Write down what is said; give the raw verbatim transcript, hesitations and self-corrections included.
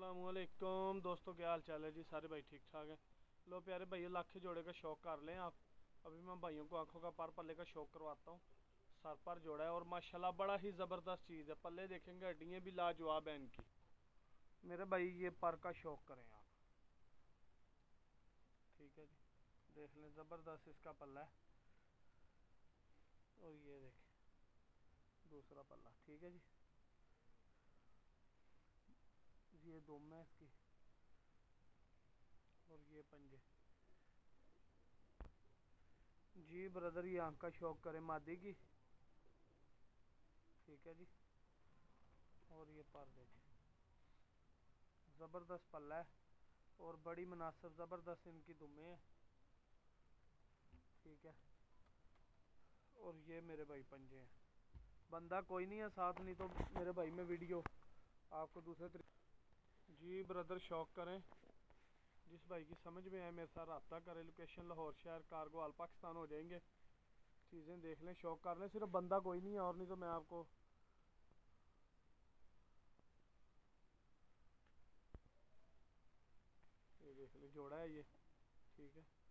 अस्सलामुअलैकुम दोस्तों, क्या हाल चाल है जी। सारे भाई ठीक ठाक हैं। लो प्यारे भाइयों, लाखे जोड़े का शौक कर लें आप। अभी मैं भाइयों को आंखों का पर पल्ले का शौक करवाता हूँ। सर पर जोड़ा है और माशाल्लाह बड़ा ही ज़बरदस्त चीज़ है। पल्ले देखेंगे, हड्डियाँ भी लाजवाब हैं इनकी। मेरे भाई ये पर का शौक करें आप, ठीक है जी। देख लें, ज़बरदस्त इसका पल्ला है। और ये देखें दूसरा पल्ला, ठीक है जी। ये दुम है इसकी और ये पंजे। जी ब्रदर, ये आंख का शौक करें मादी की, ठीक है जी। और ये पर देखें, ज़बरदस्त पल्ला है और बड़ी मुनासिब ज़बरदस्त इनकी दुमें हैं, ठीक है। और ये मेरे भाई पंजे हैं। बंदा कोई नहीं है साथ, नहीं तो मेरे भाई में वीडियो आपको दूसरे तरीके। जी ब्रदर, शौक करें, जिस भाई की समझ में आए मेरे साथ रब्ता करें। लोकेशन लाहौर शहर, कार्गो आल पाकिस्तान हो जाएंगे। चीज़ें देख लें, शौक कर लें, सिर्फ बंदा कोई नहीं है और नहीं तो मैं आपको ये देख लें, जोड़ा है ये, ठीक है।